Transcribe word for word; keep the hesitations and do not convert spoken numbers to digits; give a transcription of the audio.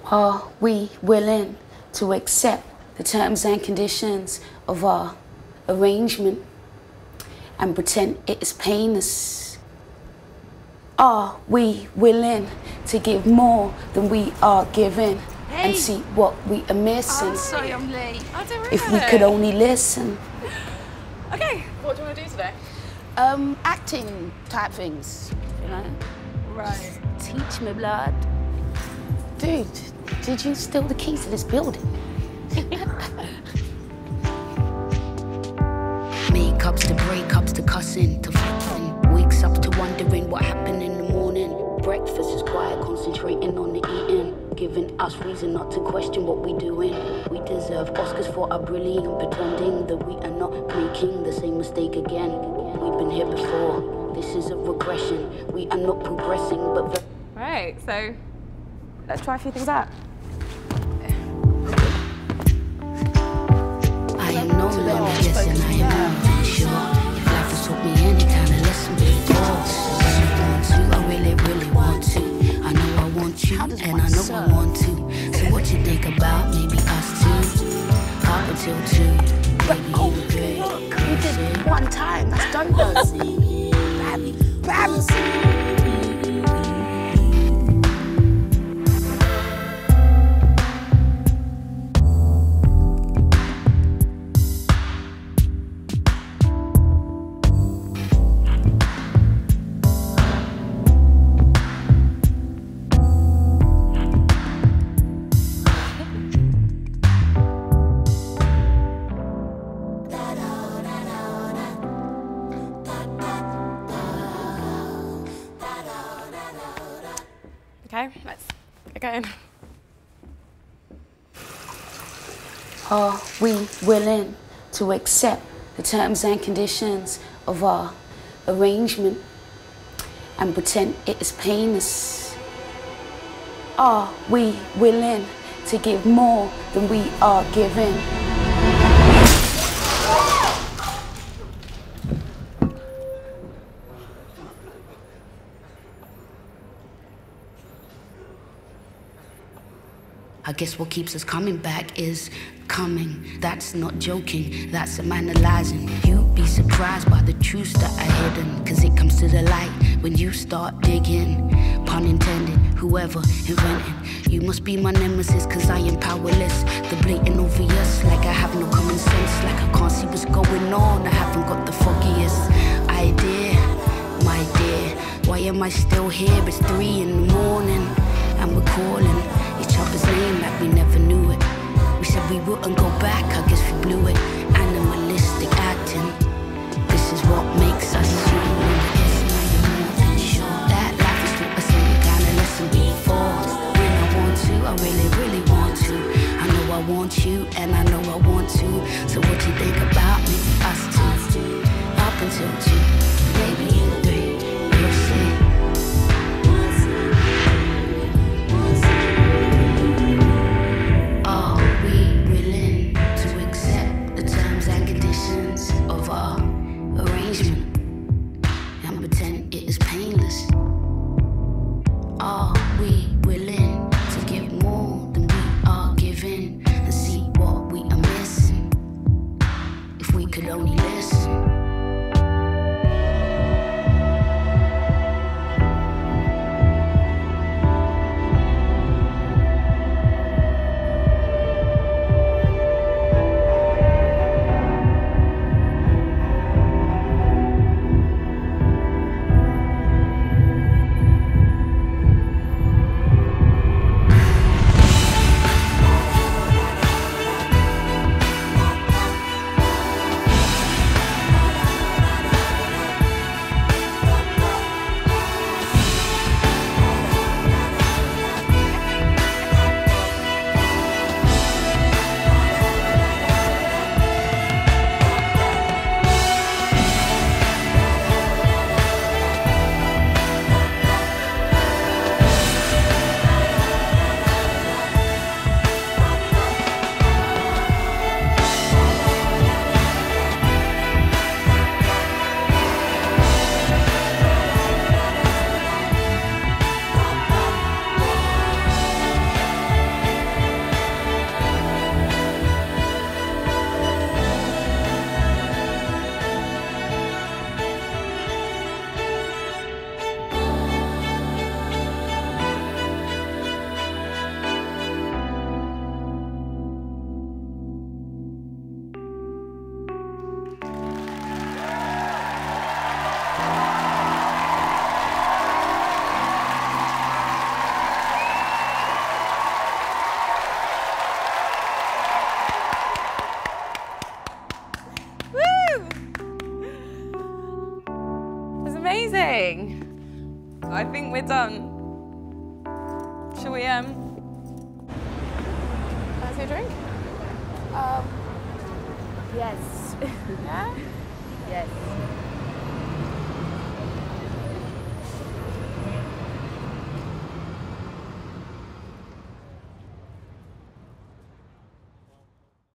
Are we willing to accept the terms and conditions of our arrangement and pretend it is painless? Are we willing to give more than we are given Hey. and see what we are missing? I'm sorry I'm late. I don't really If we could only listen. Okay. What do you want to do today? Um, acting type things, you know? Right. Teach me, blood. Dude, did you steal the keys to this building? Makeups to breakups to cussing to fucking. Wakes up to wondering what happened in the morning. Breakfast is quiet, concentrating on the eating. Giving us reason not to question what we doing. We deserve Oscars for our brilliant pretending that we are not making the same mistake again. We've been here before. This is a regression. We are not progressing, but... Right, so let's try a few things out. I am no longer guessing, I am more than sure. If life has taught me any kind of lesson before, I really, really want to. I know I want you, and I know I want to. So what you think about maybe us two? Up until two, baby, oh, you agree. Look, we did one time, that's dope though. Bam, bam. Okay, let's get going. Are we willing to accept the terms and conditions of our arrangement and pretend it is painless? Are we willing to give more than we are given? I guess what keeps us coming back is coming. That's not joking, that's analyzing. You'd be surprised by the truths that are hidden, cause it comes to the light when you start digging. Pun intended, whoever invented. You must be my nemesis, cause I am powerless. The blatant obvious, like I have no common sense. Like I can't see what's going on, I haven't got the foggiest idea. My dear, why am I still here? It's three in the morning and we're calling each other's name like we never knew it. We said we wouldn't go back, I guess we blew it. Animalistic acting, this is what makes us human. That life is taught us any kind of lesson before. When I want to, I really, really want to. I know I want you, and I know I want to. So what you think about me, us two? Up until two, maybe you three, we'll see. Are we willing to accept the terms Shall we, um... fancy a drink? Um... Yes. Yeah? Yes.